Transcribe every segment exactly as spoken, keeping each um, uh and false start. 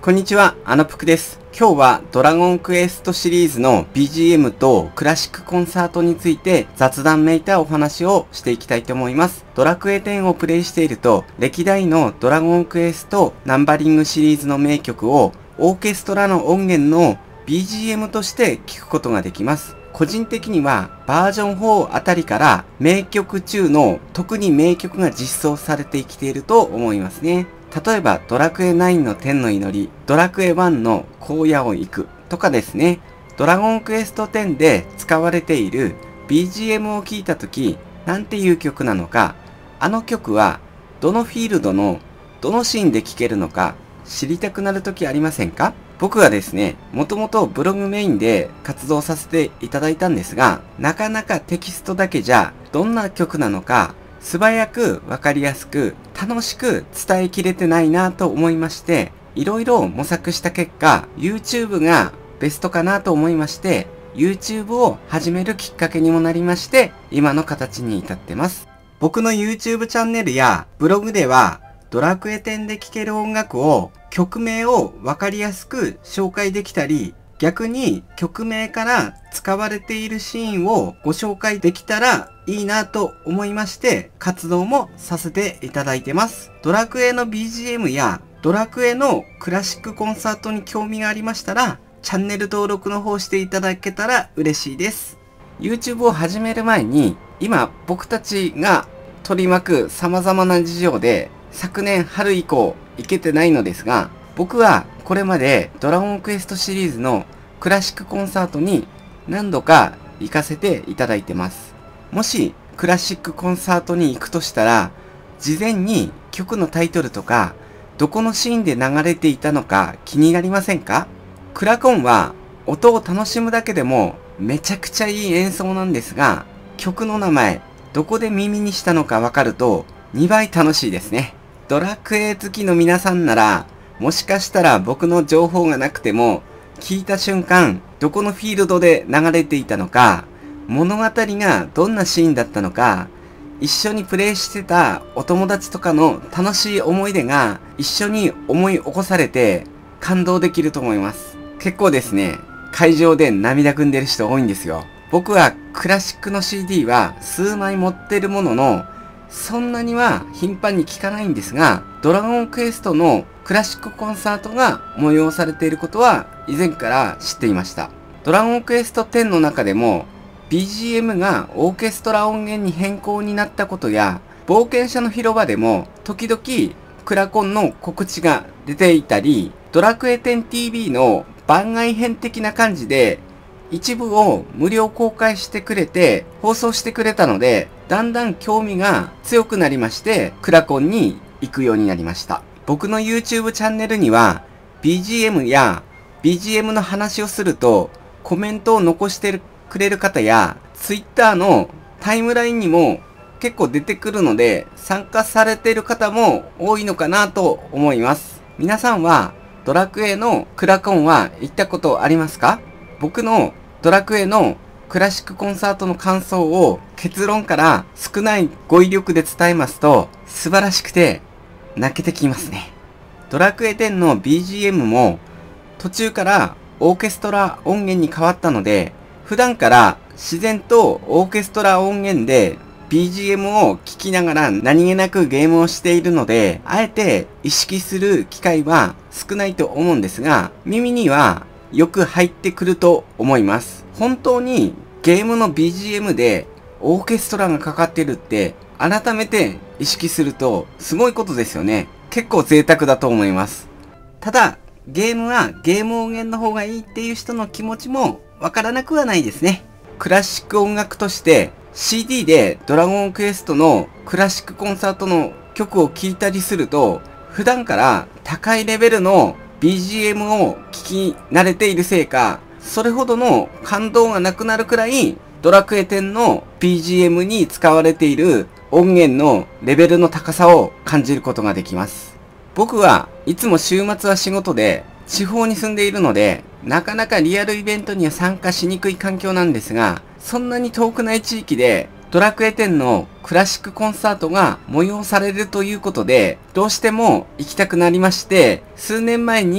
こんにちは、あのぷくです。今日はドラゴンクエストシリーズの ビージーエム とクラシックコンサートについて雑談めいたお話をしていきたいと思います。ドラクエテンをプレイしていると、歴代のドラゴンクエストナンバリングシリーズの名曲をオーケストラの音源の ビージーエム として聴くことができます。個人的にはバージョンフォーあたりから名曲中の特に名曲が実装されてきていると思いますね。例えばドラクエナインの天の祈り、ドラクエワンの荒野を行くとかですね。ドラゴンクエストテンで使われている ビージーエム を聞いたとき、なんていう曲なのか、あの曲はどのフィールドのどのシーンで聴けるのか知りたくなるときありませんか？僕はですね、もともとブログメインで活動させていただいたんですが、なかなかテキストだけじゃどんな曲なのか素早くわかりやすく楽しく伝えきれてないなと思いまして、いろいろ模索した結果 YouTube がベストかなと思いまして YouTube を始めるきっかけにもなりまして、今の形に至ってます。僕の YouTube チャンネルやブログではドラクエテンで聴ける音楽を曲名をわかりやすく紹介できたり、逆に曲名から使われているシーンをご紹介できたらいいなと思いまして活動もさせていただいてます。ドラクエの ビージーエム やドラクエのクラシックコンサートに興味がありましたらチャンネル登録の方していただけたら嬉しいです。 YouTube を始める前に今僕たちが取り巻く様々な事情で昨年春以降行けてないのですが、僕はこれまでドラゴンクエストシリーズのクラシックコンサートに何度か行かせていただいてます。もしクラシックコンサートに行くとしたら、事前に曲のタイトルとかどこのシーンで流れていたのか気になりませんか？クラコンは音を楽しむだけでもめちゃくちゃいい演奏なんですが、曲の名前どこで耳にしたのかわかるとにばい楽しいですね。ドラクエ好きの皆さんならもしかしたら僕の情報がなくても聞いた瞬間どこのフィールドで流れていたのか、物語がどんなシーンだったのか、一緒にプレイしてたお友達とかの楽しい思い出が一緒に思い起こされて感動できると思います。結構ですね、会場で涙ぐんでる人多いんですよ。僕はクラシックの シーディー は数枚持ってるもののそんなには頻繁に聴かないんですが、ドラゴンクエストのクラシックコンサートが催されていることは以前から知っていました。ドラゴンクエストテンの中でも ビージーエム がオーケストラ音源に変更になったことや、冒険者の広場でも時々クラコンの告知が出ていたり、ドラクエテン ティーブイ の番外編的な感じで一部を無料公開してくれて放送してくれたので、だんだん興味が強くなりましてクラコンに行くようになりました。僕の YouTube チャンネルには ビージーエム や ビージーエム の話をするとコメントを残してくれる方や Twitter のタイムラインにも結構出てくるので参加されている方も多いのかなと思います。皆さんはドラクエのクラコンは行ったことありますか？僕のドラクエのクラシックコンサートの感想を結論から少ない語彙力で伝えますと素晴らしくて泣けてきますね。ドラクエテンの ビージーエム も途中からオーケストラ音源に変わったので、普段から自然とオーケストラ音源で ビージーエム を聴きながら何気なくゲームをしているので、あえて意識する機会は少ないと思うんですが、耳にはよく入ってくると思います。本当にゲームの ビージーエム でオーケストラがかかってるって改めて意識するとすごいことですよね。結構贅沢だと思います。ただゲームはゲーム音源の方がいいっていう人の気持ちもわからなくはないですね。クラシック音楽として シーディー でドラゴンクエストのクラシックコンサートの曲を聴いたりすると、普段から高いレベルの ビージーエム を聴き慣れているせいか、それほどの感動がなくなるくらいドラクエテンの ビージーエム に使われている音源のレベルの高さを感じることができます。僕はいつも週末は仕事で地方に住んでいるので、なかなかリアルイベントには参加しにくい環境なんですが、そんなに遠くない地域でドラクエテンのクラシックコンサートが催されるということで、どうしても行きたくなりまして、数年前に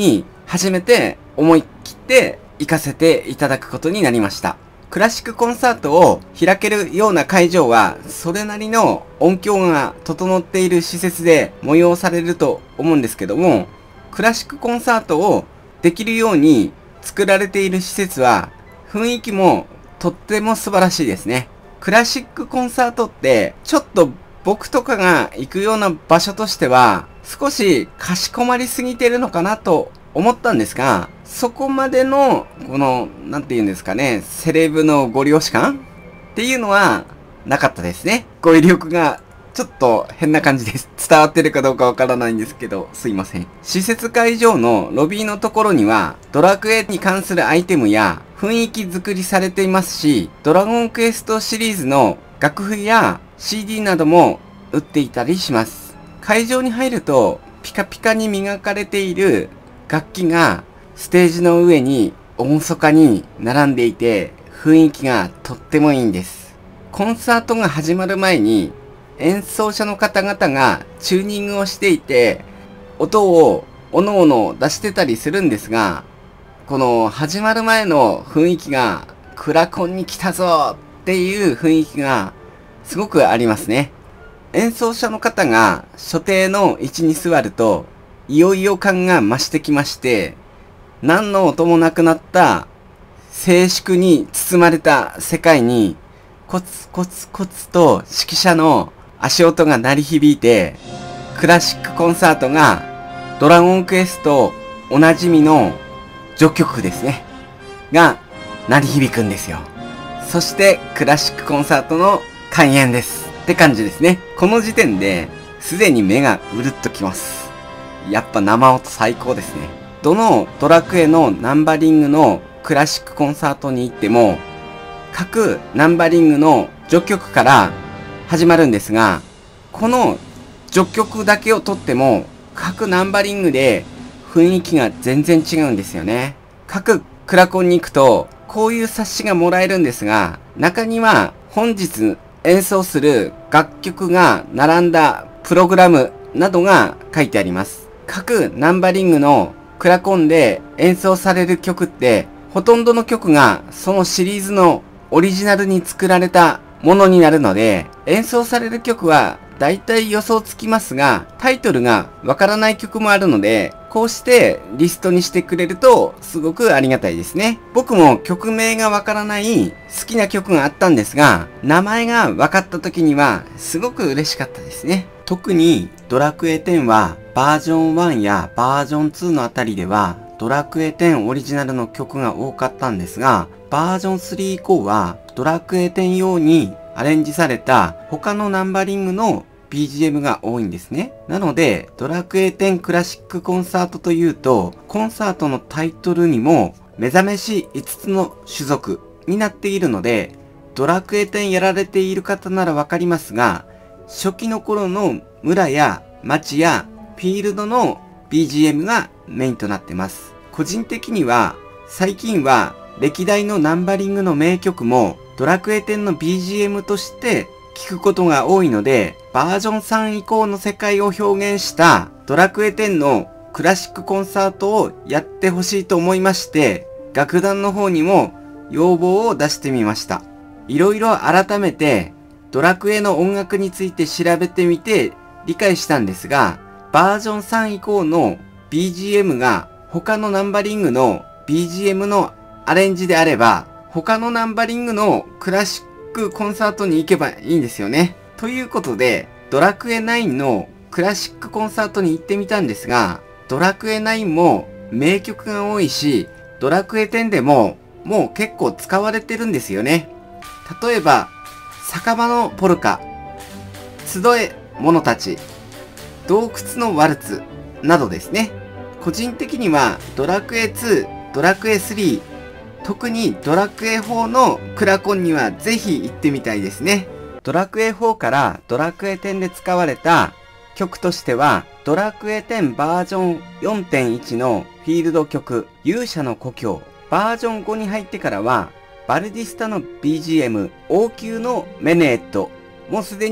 初めて思い切って行かせていただくことになりました。クラシックコンサートを開けるような会場は、それなりの音響が整っている施設で催されると思うんですけども、クラシックコンサートをできるように作られている施設は、雰囲気もとっても素晴らしいですね。クラシックコンサートって、ちょっと僕とかが行くような場所としては、少しかしこまりすぎてるのかなと思ったんですが、そこまでの、この、なんて言うんですかね、セレブのご利用し感っていうのはなかったですね。語彙力がちょっと変な感じです。伝わってるかどうかわからないんですけど、すいません。施設会場のロビーのところには、ドラクエに関するアイテムや雰囲気作りされていますし、ドラゴンクエストシリーズの楽譜や シーディー なども売っていたりします。会場に入ると、ピカピカに磨かれている楽器がステージの上に厳かに並んでいて、雰囲気がとってもいいんです。コンサートが始まる前に演奏者の方々がチューニングをしていて、音をおのおの出してたりするんですが、この始まる前の雰囲気がクラコンに来たぞっていう雰囲気がすごくありますね。演奏者の方が所定の位置に座ると、いよいよ感が増してきまして、何の音もなくなった静粛に包まれた世界に、コツコツコツと指揮者の足音が鳴り響いて、クラシックコンサートがドラゴンクエストおなじみの序曲ですね。が鳴り響くんですよ。そしてクラシックコンサートの開演です。って感じですね。この時点ですでに目がうるっときます。やっぱ生音最高ですね。どのドラクエのナンバリングのクラシックコンサートに行っても、各ナンバリングの序曲から始まるんですが、この序曲だけをとっても、各ナンバリングで雰囲気が全然違うんですよね。各クラコンに行くと、こういう冊子がもらえるんですが、中には本日演奏する楽曲が並んだプログラムなどが書いてあります。各ナンバリングのクラコンで演奏される曲って、ほとんどの曲がそのシリーズのオリジナルに作られたものになるので、演奏される曲は大体予想つきますが、タイトルがわからない曲もあるので、こうしてリストにしてくれるとすごくありがたいですね。僕も曲名がわからない好きな曲があったんですが、名前が分かった時にはすごく嬉しかったですね。特にドラクエテンはバージョンワンやバージョンツーのあたりではドラクエテンオリジナルの曲が多かったんですが、バージョンスリー以降はドラクエテン用にアレンジされた他のナンバリングの ビージーエム が多いんですね。なので、ドラクエテンクラシックコンサートというと、コンサートのタイトルにも目覚めしいつつの種族になっているので、ドラクエテンやられている方ならわかりますが、初期の頃の村や町やフィールドの ビージーエム がメインとなってます。個人的には、最近は歴代のナンバリングの名曲もドラクエテンの ビージーエム として聞くことが多いので、バージョンさん以降の世界を表現したドラクエテンのクラシックコンサートをやってほしいと思いまして、楽団の方にも要望を出してみました。いろいろ改めてドラクエの音楽について調べてみて理解したんですが、バージョンさん以降の ビージーエム が他のナンバリングの ビージーエム のアレンジであれば、他のナンバリングのクラシックコンサートに行けばいいんですよね。ということで、ドラクエナインのクラシックコンサートに行ってみたんですが、ドラクエナインも名曲が多いし、ドラクエテンでももう結構使われてるんですよね。例えば、酒場のポルカ、集え者たち、洞窟のワルツなどですね。個人的にはドラクエツー、ドラクエスリー、特にドラクエフォーのクラコンにはぜひ行ってみたいですね。ドラクエフォーからドラクエテンで使われた曲としては、ドラクエテンバージョン よんてんいち のフィールド曲、勇者の故郷。バージョンごに入ってからは、バルディスタの ビージーエム、王宮のメネーット、もうすでに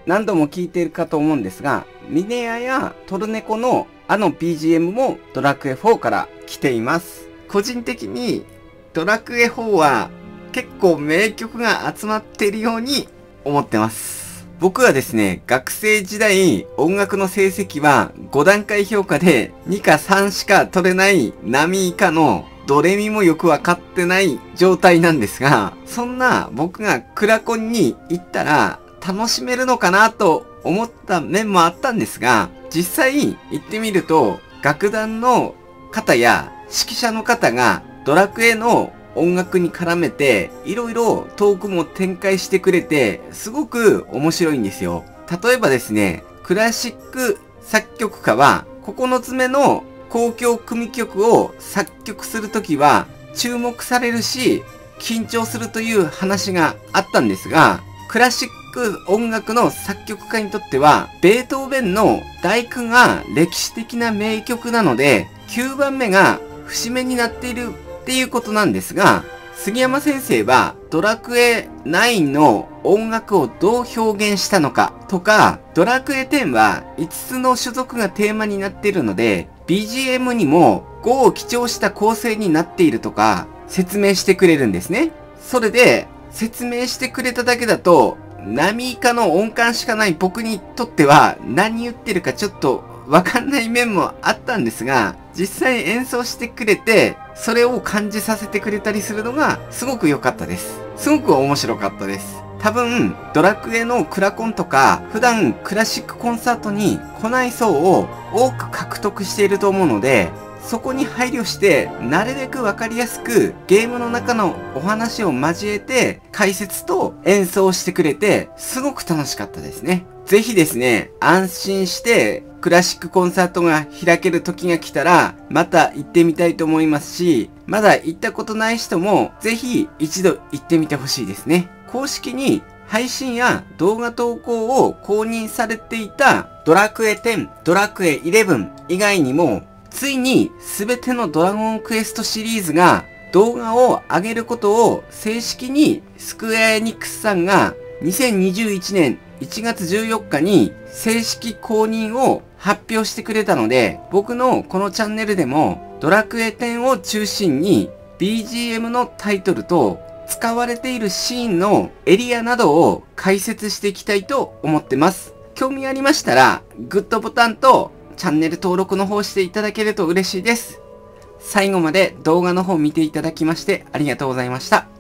何度も聞いているかと思うんですが、ミネアやトルネコのあの ビージーエム もドラクエフォーから来ています。個人的にドラクエフォーは結構名曲が集まっているように思ってます。僕はですね、学生時代音楽の成績はご段階評価でにかさんしか取れない並以下のドレミもよくわかってない状態なんですが、そんな僕がクラコンに行ったら楽しめるのかなと思った面もあったんですが、実際行ってみると楽団の方や指揮者の方がドラクエの音楽に絡めていろいろトークも展開してくれてすごく面白いんですよ。例えばですね、クラシック作曲家はここのつめの交響組曲を作曲するときは注目されるし緊張するという話があったんですが、クラシック音楽の作曲家にとってはベートーベンの第九が歴史的な名曲なのできゅうばんめが節目になっているっていうことなんですが、杉山先生はドラクエナインの音楽をどう表現したのかとか、ドラクエテンはいつつの種族がテーマになっているので ビージーエム にもごを基調した構成になっているとか説明してくれるんですね。それで説明してくれただけだと並以下の音感しかない僕にとっては何言ってるかちょっとわかんない面もあったんですが、実際演奏してくれてそれを感じさせてくれたりするのがすごく良かったです。すごく面白かったです。多分ドラクエのクラコンとか普段クラシックコンサートに来ない層を多く獲得していると思うので、そこに配慮してなるべくわかりやすくゲームの中のお話を交えて解説と演奏してくれてすごく楽しかったですね。ぜひですね、安心してクラシックコンサートが開ける時が来たらまた行ってみたいと思いますし、まだ行ったことない人もぜひ一度行ってみてほしいですね。公式に配信や動画投稿を公認されていたドラクエテン、ドラクエイレブン以外にもついに全てのドラゴンクエストシリーズが動画を上げることを正式にスクエアエニックスさんがにせんにじゅういちねんいちがつじゅうよっかに正式公認を発表してくれたので、僕のこのチャンネルでもドラクエテンを中心に ビージーエム のタイトルと使われているシーンのエリアなどを解説していきたいと思ってます。興味ありましたらグッドボタンとチャンネル登録の方していただけると嬉しいです。最後まで動画の方見ていただきましてありがとうございました。